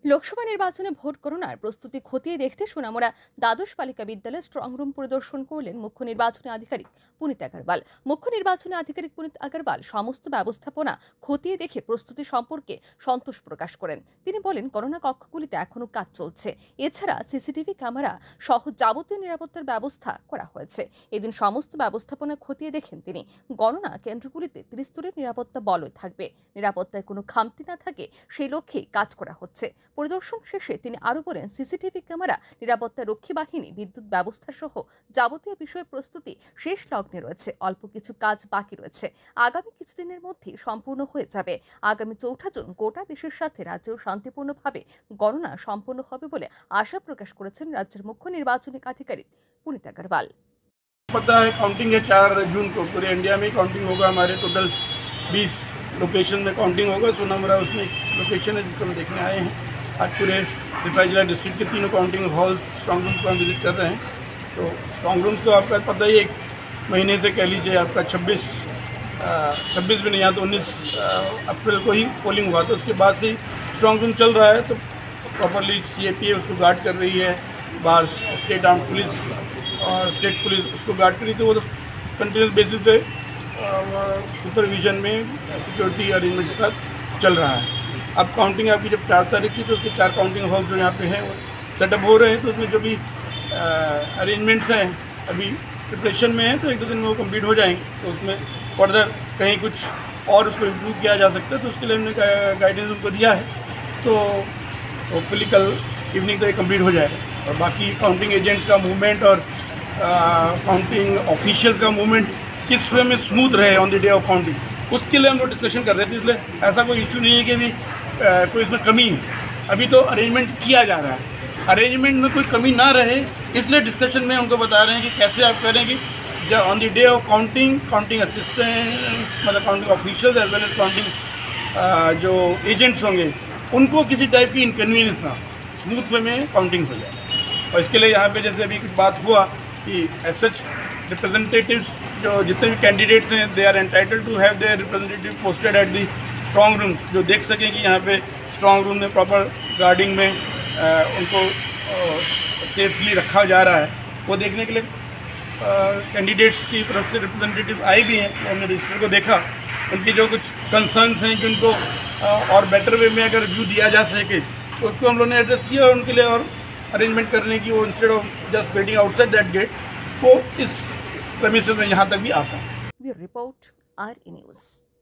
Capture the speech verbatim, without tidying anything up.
লোকসভা নির্বাচনে ভোট গণনার প্রস্তুতি খতিয়ে দেখতে সোনামুড়া দ্বাদশ বালিকা বিদ্যালয়ে স্ট্রং রুম পরিদর্শন করলেন মুখ্য নির্বাচনী আধিকারিক পুনিত আগরওয়াল। মুখ্য নির্বাচনী আধিকারিক পুনিত আগরওয়াল সমস্ত ব্যবস্থাপনা খতিয়ে দেখে প্রস্তুতি সম্পর্কে সন্তোষ প্রকাশ করেন। তিনি বলেন, গণনা কক্ষগুলিতে এখনো কাজ চলছে। এছাড়া সিসিটিভি ক্যামেরা সহ যাবতীয় নিরাপত্তার ব্যবস্থা করা হয়েছে। এদিন সমস্ত ব্যবস্থাপনা খতিয়ে দেখেন তিনি। গণনা কেন্দ্রগুলিতে ত্রিস্তরের নিরাপত্তা বলয় থাকবে, নিরাপত্তায় কোনো খামতি না থাকে সেই লক্ষ্যে কাজ করা হচ্ছে। পরিদর্শন শেষে তিনি আরো বলেন, সিসিটিভি ক্যামেরা, নিরাপত্তা রক্ষী বাহিনী, বিদ্যুৎ ব্যবস্থা সহ যাবতীয় বিষয়ে প্রস্তুতি শেষ লগ্নে রয়েছে। অল্প কিছু কাজ বাকি রয়েছে, আগামী কিছুদিনের মধ্যেই সম্পূর্ণ হয়ে যাবে। আগামী চৌঠা জুন গোটা দেশের সাথে রাজ্যেও শান্তিপূর্ণভাবে গণনা সম্পন্ন হবে বলে আশা প্রকাশ করেছেন রাজ্যের মুখ্য নির্বাচনী আধিকারিক পুনিত আগরওয়াল। पता है काउंटिंग है चार जून को पूरे इंडिया में काउंटिंग होगा। हमारे टोटल बीस लोकेशन में काउंटिंग होगा। सोनामुड़ा उसमें लोकेशन है जिसको हम देखने आए हैं। आज पूरे सिपाही जिला डिस्ट्रिक्ट के तीनों काउंटिंग हॉल स्ट्रॉन्ग रूम्स को हम विजिट कर रहे हैं। तो स्ट्रॉन्ग रूम्स तो आपका पता ही एक महीने से कह लीजिए आपका छब्बीस छब्बीस भी नहीं, यहाँ तो उन्नीस अप्रैल को ही पोलिंग हुआ, तो उसके बाद से ही स्ट्रॉन्ग रूम चल रहा है। तो properly C A P A उसको गार्ड कर रही है, बाहर स्टेट आर्म पुलिस और स्टेट पुलिस उसको गार्ड करी। तो वो तो कंटिन्यूस बेसिस पे सुपरविजन में सिक्योरिटी अरेंजमेंट के साथ चल रहा है। अब काउंटिंग आपकी जब चार तारीख की, तो उसके चार काउंटिंग हॉल जो यहाँ पे हैं वो सेटअप हो रहे हैं। तो उसमें जो भी अरेंजमेंट्स हैं अभी प्रिपरेशन में है, तो एक दो दिन में वो कंप्लीट हो जाएंगे। तो उसमें फर्दर कहीं कुछ और उसको इम्प्रूव किया जा सकता है, तो उसके लिए हमने गाइडेंस उनको दिया है। तो होपफुली कल इवनिंग तक कंप्लीट हो जाएगा। और बाकी काउंटिंग एजेंट्स का मूवमेंट और काउंटिंग ऑफिशियल्स का मूवमेंट किस वे में स्मूथ रहे on the day of counting, उसके लिए हम लोग डिस्कशन कर रहे थे। इसलिए ऐसा कोई इशू नहीं है कि भी आ, कोई इसमें कमी है। अभी तो अरेंजमेंट किया जा रहा है, अरेंजमेंट में कोई कमी ना रहे इसलिए डिस्कशन में उनको बता रहे हैं कि कैसे आप करें कि जब on the day of counting counting assistant मतलब counting officials as well as counting जो एजेंट्स होंगे उनको किसी टाइप की इनकन्वीनियंस ना, स्मूथ वे में काउंटिंग हो जाए। और इसके लिए यहाँ पे जैसे अभी कुछ बात हुआ कि एज सच रिप्रेजेंटेटिव्स जो जितने भी कैंडिडेट्स हैं they are entitled to have their representative posted at the strong room, जो देख सकें कि यहाँ पे स्ट्रॉन्ग रूम में प्रॉपर गार्डिंग में आ, उनको सेफली रखा जा रहा है। वो देखने के लिए कैंडिडेट्स की तरफ से रिप्रेजेंटेटिव आए भी हैं। तो हमने रजिस्टर को देखा, उनकी जो कुछ कंसर्न्स हैं कि उनको आ, और बेटर वे में अगर व्यू दिया जा सके तो उसको हम लोगों ने एड्रेस किया। और उनके लिए और अरेंजमेंट करने की वो instead of just waiting outside that gate वो इस प्रेमिसेस में यहाँ तक भी आता है। Report R E news.